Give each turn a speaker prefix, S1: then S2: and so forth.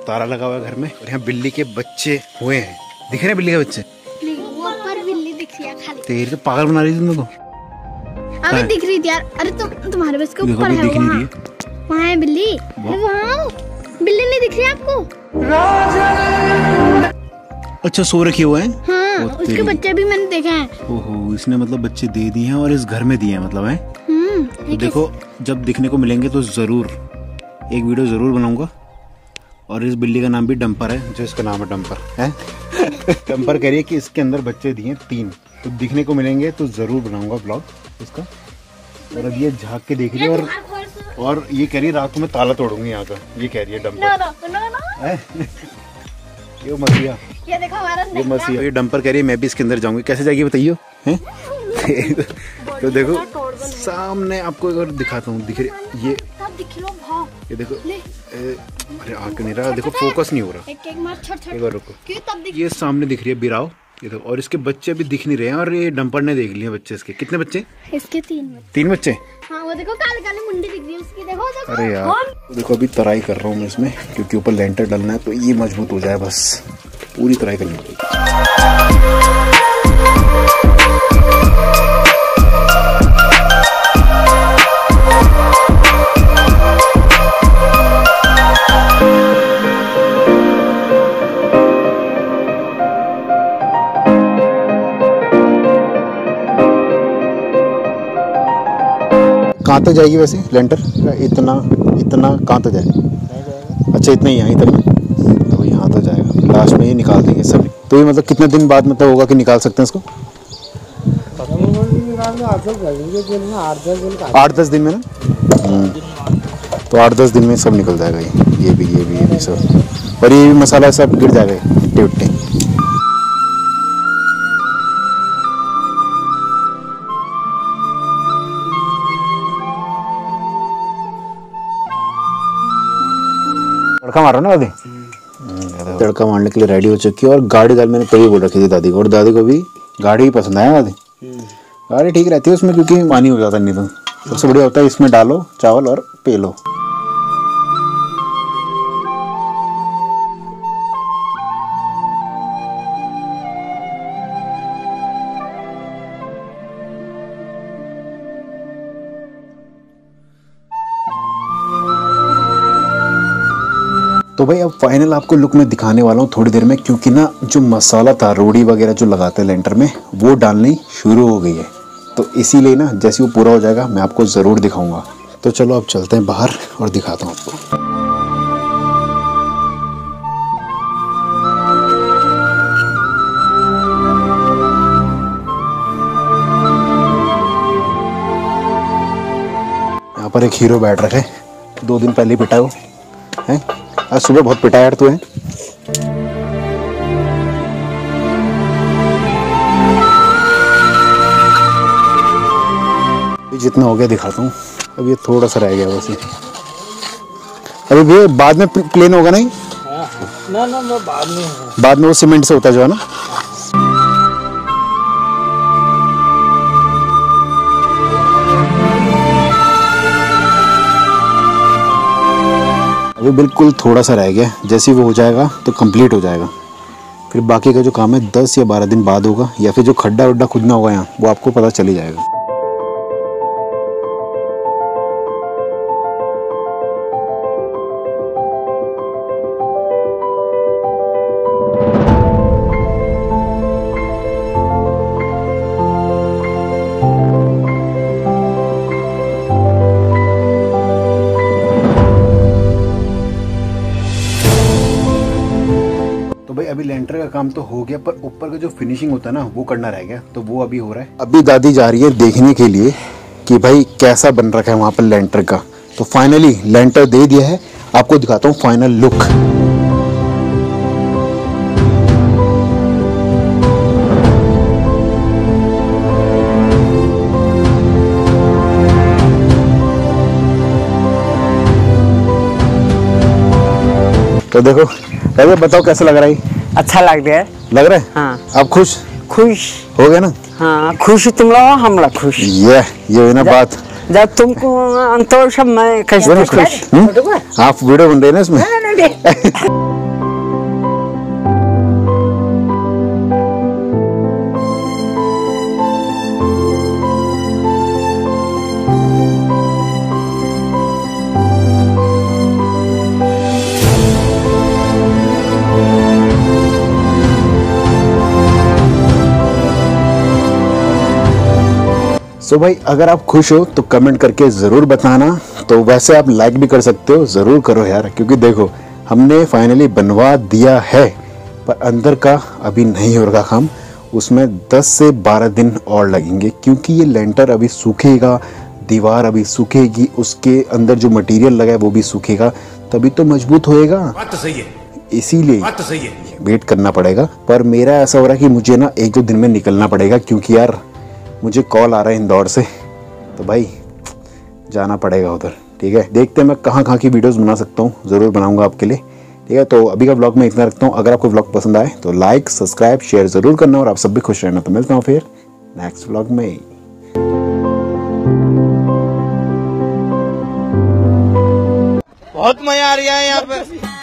S1: ताला लगा हुआ है घर में और यहाँ बिल्ली के बच्चे हुए हैं। दिख रहे हैं बिल्ली के बच्चे?
S2: बिल्ली दिख रही है खाली।
S1: तेरी तो पागल बना रही थी तुमको।
S2: अबे दिख रही थी यार। अरे तुम्हारे बस के ऊपर है वहाँ है बिल्ली। वहाँ बिल्ली नहीं दिख रही आपको?
S1: अच्छा सो रखे हुए हैं।
S2: हाँ, उसके बच्चे भी मैंने देखे हैं।
S1: ओहो, इसने मतलब बच्चे दे दिए हैं और इस घर में दिए हैं मतलब है। तो देखो जब दिखने को मिलेंगे तो जरूर एक वीडियो जरूर बनाऊंगा। और इस बिल्ली का नाम भी डंपर है, जो इसका नाम है डंपर है। डंपर कह रही है कि इसके अंदर बच्चे दिए 3, तो दिखने को मिलेंगे तो जरूर बनाऊंगा ब्लॉग इसका। और अब ये झाँक के देख रही है और ये कह रही है रात को मैं ताला तोड़ूंगी यहाँ का। ये कह रही है डंपर। ये मसीहा,
S2: ये देखो हमारा
S1: ये मसीहा। ये डंपर कह रही है मैं भी इसके अंदर जाऊंगी। कैसे जाएगी बताइए हैं? तो देखो सामने आपको एक बार दिखाता हूँ। दिख रही ये देखो। अरे आग नहीं रहा, देखो फोकस नहीं हो रहा। एक बार रुको। ये सामने दिख रही है बिराव, ये देखो। और इसके बच्चे अभी दिख नहीं रहे हैं और ये डंपर ने देख लिए बच्चे इसके। कितने बच्चे?
S2: इसके 3
S1: बच्चे।
S2: हाँ, वो देखो काले काले मुंडी दिख रही है उसकी। देखो
S1: अरे यार देखो अभी तराई कर रहा हूँ मैं इसमें, क्योंकि ऊपर लेंटर डलना है तो ये मजबूत हो जाए। बस पूरी तराई करनी पड़ेगी। कहाँ तक जाएगी वैसे लेंटर? इतना कहाँ तक जाएगा? अच्छा इतना ही यहाँ तक ना, तो यहाँ तक जाएगा। लास्ट में ये निकाल देंगे सब। तो ये मतलब कितने दिन बाद मतलब होगा कि निकाल सकते हैं इसको? 8-10 दिन में ना। तो 8-10 दिन में सब निकल जाएगा। ये भी सब। और ये भी मसाला सब गिर जाएगा इट्टे। तड़का मारो ना दादी। तड़का मारने के लिए रेडी हो चुकी है। और गाड़ी दाल मैंने कभी बोल रखी थी दादी को, और दादी को भी गाड़ी ही पसंद आया। दादी गाड़ी ठीक रहती है उसमें, क्योंकि पानी हो जाता नहीं। तो सबसे बढ़िया होता है इसमें डालो चावल और पे लो। तो भाई अब फाइनल आपको लुक में दिखाने वाला हूँ थोड़ी देर में, क्योंकि ना जो मसाला था रोड़ी वगैरह जो लगाते हैं लेंटर में, वो डालनी शुरू हो गई है। तो इसीलिए ना जैसे वो पूरा हो जाएगा मैं आपको ज़रूर दिखाऊंगा। तो चलो अब चलते हैं बाहर और दिखाता हूँ आपको। यहाँ पर एक हीरो बैठ रखे, 2 दिन पहले पिटा वो है। आज सुबह बहुत पिटा यार तू है। जितना हो गया दिखाता हूँ। अब ये थोड़ा सा रह गया बस। अभी भी बाद में प्लेन होगा नहीं? ना वो बाद में वो सीमेंट से होता जो है ना। अभी बिल्कुल थोड़ा सा रह गया। जैसे ही वो हो जाएगा तो कंप्लीट हो जाएगा। फिर बाकी का जो काम है 10 या 12 दिन बाद होगा, या फिर जो खड्डा वड्डा खुदना होगा यहाँ, वो आपको पता चल ही जाएगा। अभी लेंटर का काम तो हो गया, पर ऊपर का जो फिनिशिंग होता है ना वो करना रह गया। तो वो अभी हो रहा है। अभी दादी जा रही है देखने के लिए कि भाई कैसा बन रखा है वहां पर लेंटर का। तो फाइनली लेंटर दे दिया है, आपको दिखाता हूँ फाइनल लुक। तो देखो अरे बताओ कैसा लग रहा है?
S3: अच्छा लग रहा है।
S1: लग रहा है?
S3: हाँ।
S1: आप खुश हो गए ना?
S3: हाँ खुश तुम लोग, हम लोग खुश।
S1: ये हुई ना बात।
S3: जब तुमको अंतोष मैं कैसे खुश।
S1: आप वीडियो बन रहे हैं ना इसमें? सो भाई अगर आप खुश हो तो कमेंट करके ज़रूर बताना। तो वैसे आप लाइक भी कर सकते हो, ज़रूर करो यार, क्योंकि देखो हमने फाइनली बनवा दिया है, पर अंदर का अभी नहीं हो रहा काम। उसमें 10 से 12 दिन और लगेंगे, क्योंकि ये लेंटर अभी सूखेगा, दीवार अभी सूखेगी, उसके अंदर जो मटेरियल लगा है वो भी सूखेगा, तभी तो मजबूत होएगा। बात तो सही है, इसीलिए बात तो सही है, वेट करना पड़ेगा। पर मेरा ऐसा हो रहा है कि मुझे ना 1-2 दिन में निकलना पड़ेगा, क्योंकि यार मुझे कॉल आ रहा है इंदौर से, तो भाई जाना पड़ेगा उधर। ठीक है, देखते हैं मैं कहाँ की वीडियोस बना सकता हूँ, ज़रूर बनाऊंगा आपके लिए। ठीक है, तो अभी का व्लॉग मैं इतना रखता हूँ। अगर आपको व्लॉग पसंद आए तो लाइक सब्सक्राइब शेयर ज़रूर करना, और आप सब भी खुश रहना। तो मिलता हूँ फिर नेक्स्ट व्लॉग में।
S4: बहुत मजा आ रहा है यहाँ पे।